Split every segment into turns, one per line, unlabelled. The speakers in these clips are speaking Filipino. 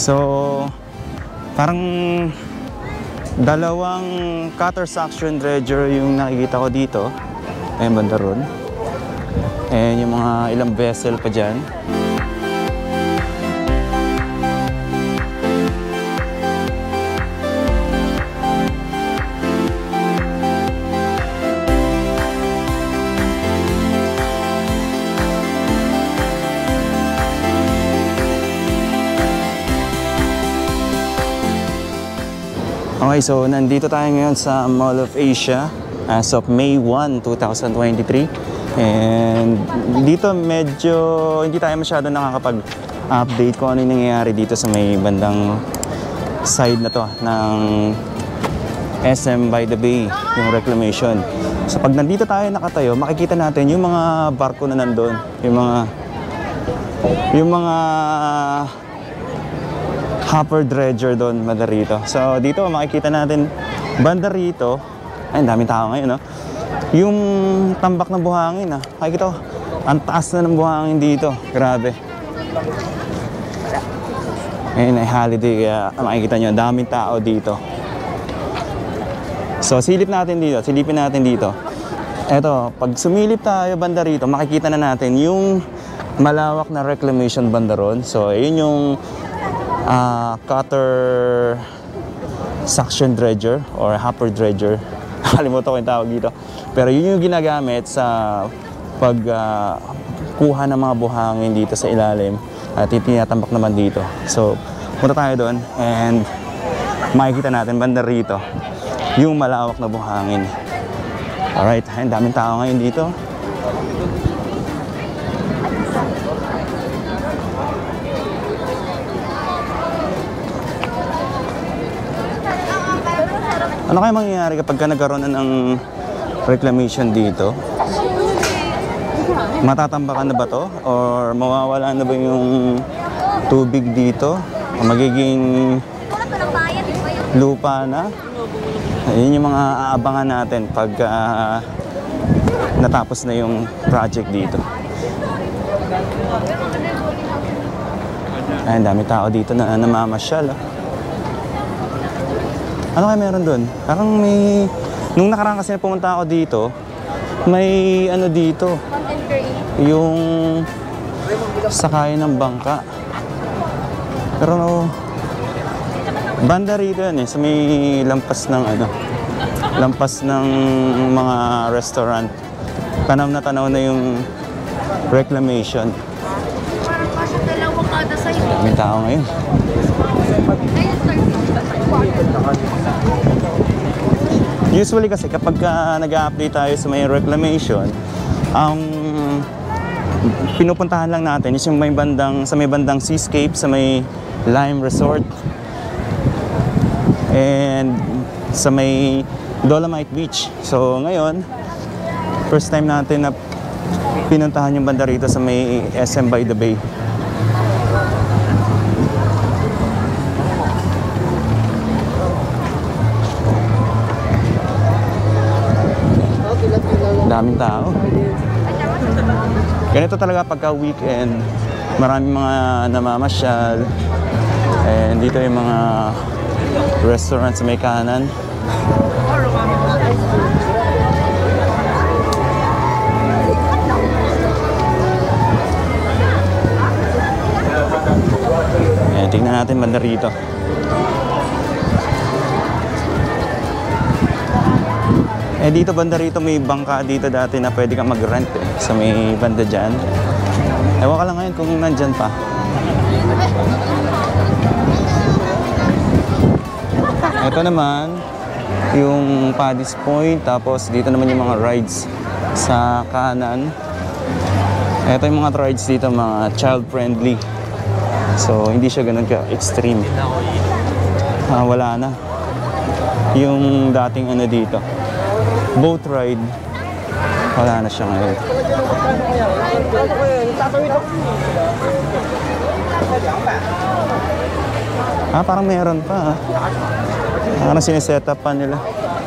So, parang dalawang cutter suction dredger yung nakikita ko dito. Ayun, banda ron. Ayan yung mga ilang vessel pa dyan. Okay, so nandito tayo ngayon sa Mall of Asia as of May 1, 2023. And dito medyo hindi tayo masyado nakakapag-update kung ano yung nangyayari dito sa may bandang side na to ng SM by the Bay, yung reclamation. So pag nandito tayo nakatayo, makikita natin yung mga barko na nandun, yung mga hopper dredger doon, banda rito. So dito makikita natin banda rito, ay daming tao ngayon, no? Yung tambak ng buhangin, makikita ko, ang taas na ng buhangin dito, grabe. Ngayon ay holiday, kaya makikita nyo, daming tao dito. So silipin natin dito. Eto, pag sumilip tayo banda rito, makikita na natin yung malawak na reclamation banda ron. So yun yung cutter suction dredger or hopper dredger. Nakalimutan ko yung tawag dito. Pero yun yung ginagamit sa pagkuha ng mga buhangin dito sa ilalim at tinatambak naman dito. So punta tayo doon and makikita natin banda rito yung malawak na buhangin. Alright, ang daming tao ngayon dito. Ano kaya mangyayari kapag nagkaroon na ng reclamation dito? Matatambakan na ba to? Or mawawala na ba yung tubig dito? O magiging lupa na? Yun yung mga aabangan natin pag natapos na yung project dito. Ay, dami tao dito na namamasyal. Ano kaya meron doon? Parang may... Nung nakaraan kasi pumunta ako dito, may ano dito. Yung sakayan ng bangka. Pero no, banda rito yan sa may lampas ng lampas ng mga restaurant. Tanaw na yung reclamation. May tao ngayon. Usually kasi kapag nag-update tayo sa may reclamation, ang pinupuntahan lang natin is yung sa may bandang seascape, sa may Lime Resort, and sa may Dolomite Beach. So ngayon, first time natin na pinuntahan yung banda rito sa may SM by the Bay. Daming tao. Ganito talaga pagka weekend, maraming mga namamasyal. And dito yung mga restaurants sa may kanan. Ayan, tingnan natin banda rito. Dito banda rito may bangka dito dati na pwede kang mag-rent sa may banda dyan. Ewan ka lang ngayon kung nandyan pa. Ito naman yung Paddy's Point, tapos dito naman yung mga rides sa kanan. Ito yung mga rides dito, mga child friendly. So hindi siya ganun ka-extreme. Wala na yung dating dito boat ride, wala na siya ngayon. Parang meron pa. Parang sineset up pa nila.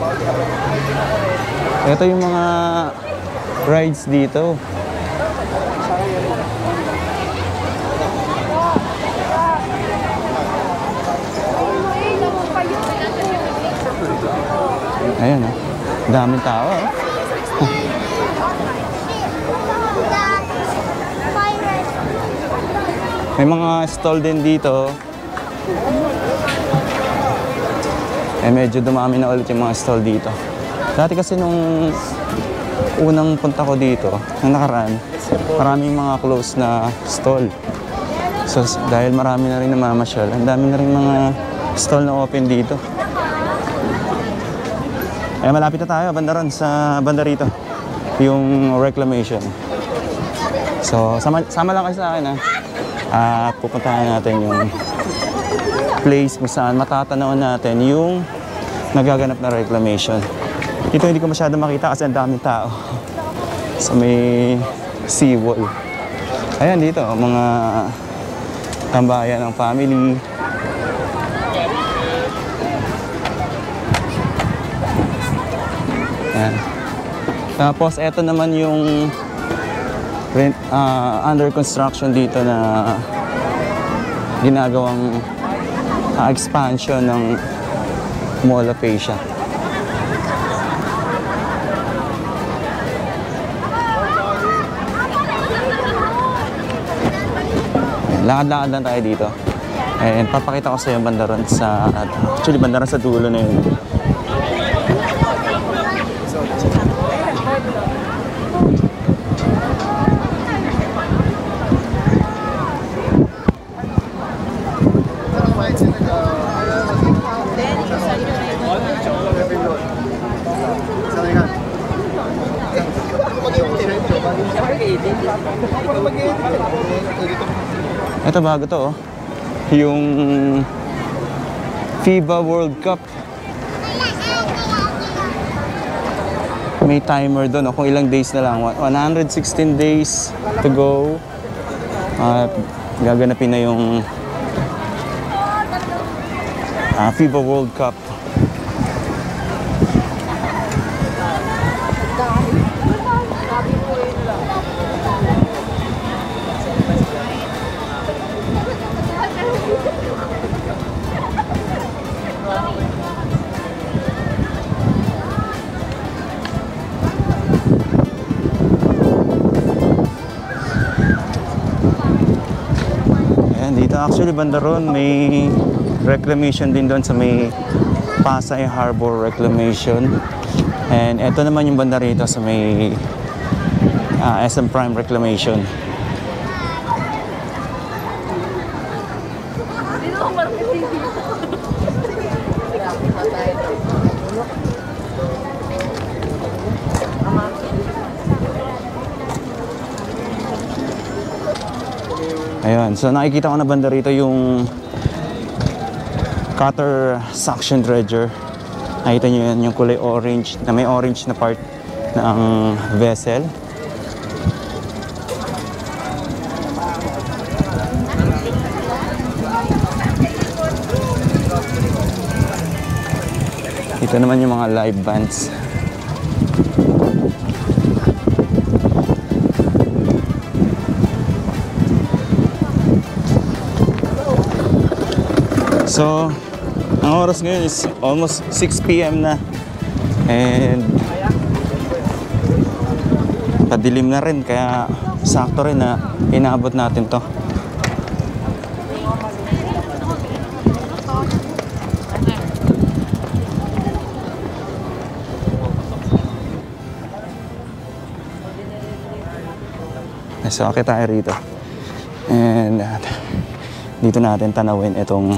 Ito yung mga rides dito. Ayan, oh. Daming tao, oh. May mga stall din dito. Medyo dumami na ulit yung mga stall dito. Dati kasi nung unang punta ko dito, nung nakaraan, maraming mga close na stall. So dahil marami na rin namamasyal, ang dami na rin mga stall na open dito. Malapit na tayo, banda ron, sa banda rito, yung Reclamation. So sama lang kayo sa akin, ha. At pupuntahan natin yung place kung saan matatanawan natin yung nagaganap na reclamation. Dito hindi ko masyado makita kasi ang daming tao. So may seawall. Ayan dito, mga tambayan ng family. Ayan. Tapos eto naman yung under construction dito na ginagawang expansion ng Mall of Asia. Lakad-lakad lang tayo dito. And papakita ko sa iyo banda ron sa, actually banda ron sa dulo na yun. Ito bago to, oh. Yung FIBA World Cup. May timer doon, oh, kung ilang days na lang. 116 days to go. At gaganapin na yung FIBA World Cup. Actually, banda ron, may reclamation din doon sa may Pasay Harbor Reclamation. And ito naman yung banda rito sa may SM Prime Reclamation. Ayun, so nakikita ko na banda rito yung cutter suction dredger. Nakita nyo yan, yung kulay orange, na may orange na part ng vessel. Ito naman yung mga live bands. So, ang oras ngayon is almost 6 PM na. And padilim na rin, kaya sakto rin na inaabot natin to. So, okay tayo rito. And dito natin tanawin itong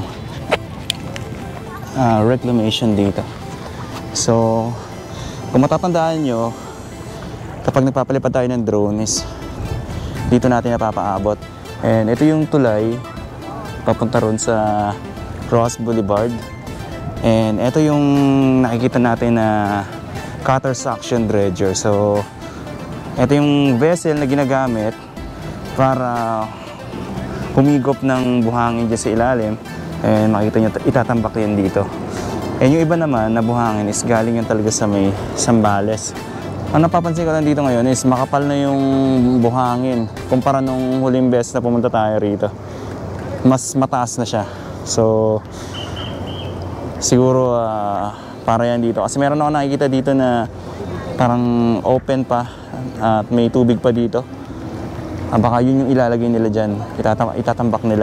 reclamation dito. So, kung matatandaan nyo, kapag nagpapalipad tayo ng drone is dito natin napapaabot. And ito yung tulay papunta ron sa Ross Boulevard. And ito yung nakikita natin na cutter suction dredger. So, ito yung vessel na ginagamit para humigop ng buhangin dyan sa ilalim. And makikita nyo, itatambak yan dito. And yung iba naman na buhangin is galing yan talaga sa may Sambales. Ang napapansin ko lang dito ngayon is makapal na yung buhangin kumpara nung huling beses na pumunta tayo rito. Mas mataas na siya. So siguro para yan dito. Kasi meron ako nakikita dito na parang open pa at may tubig pa dito. Baka yun yung ilalagay nila dyan, itatambak nila.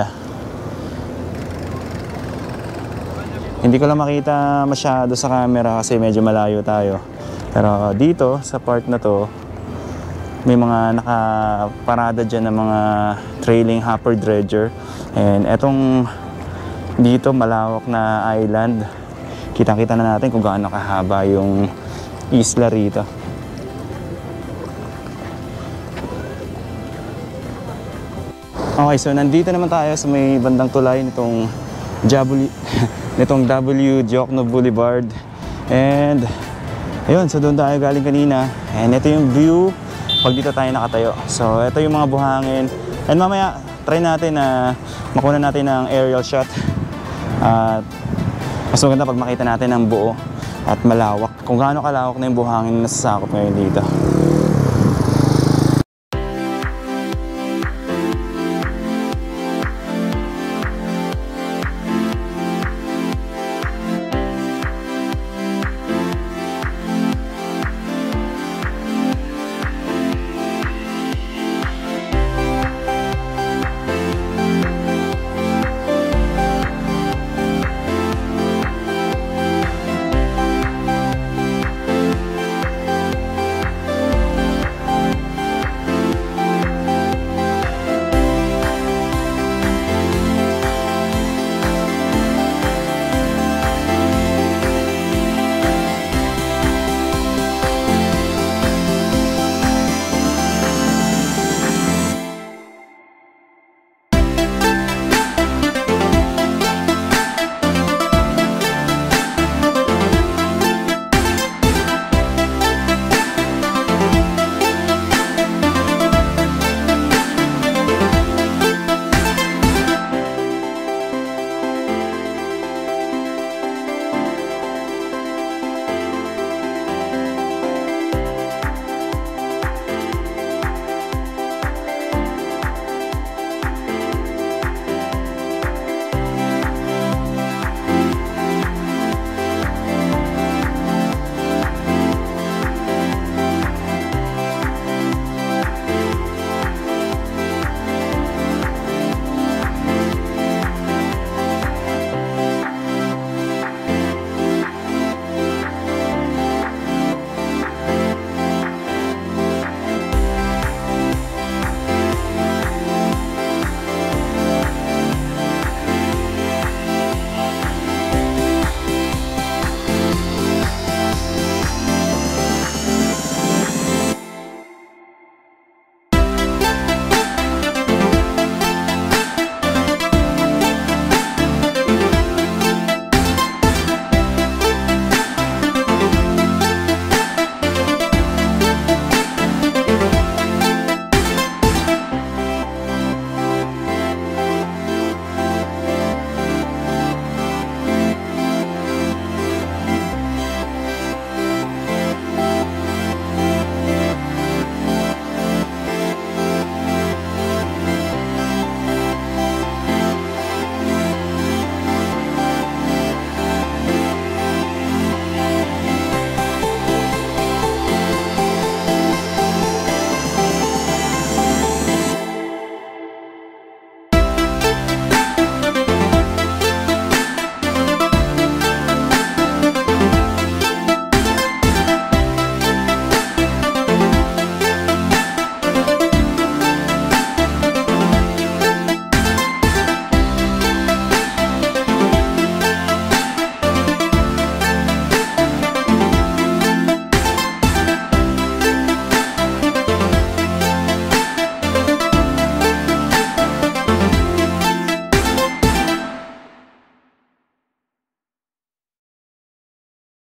Hindi ko lang makita masyado sa camera kasi medyo malayo tayo. Pero dito, sa part na to, may mga nakaparada dyan ng mga trailing hopper dredger. And etong dito, malawak na island. Kita-kita na natin kung gaano kahaba yung isla rito. Okay, so nandito naman tayo sa may bandang tulay nitong W Diokno Boulevard. And ayun, so doon tayo galing kanina. And ito yung view pag dito tayo nakatayo. So ito yung mga buhangin. And mamaya try natin na makuha natin ng aerial shot. At mas maganda pag makita natin ang buo at malawak. Kung gaano kalawak na yung buhangin na nasasakop ngayon dito.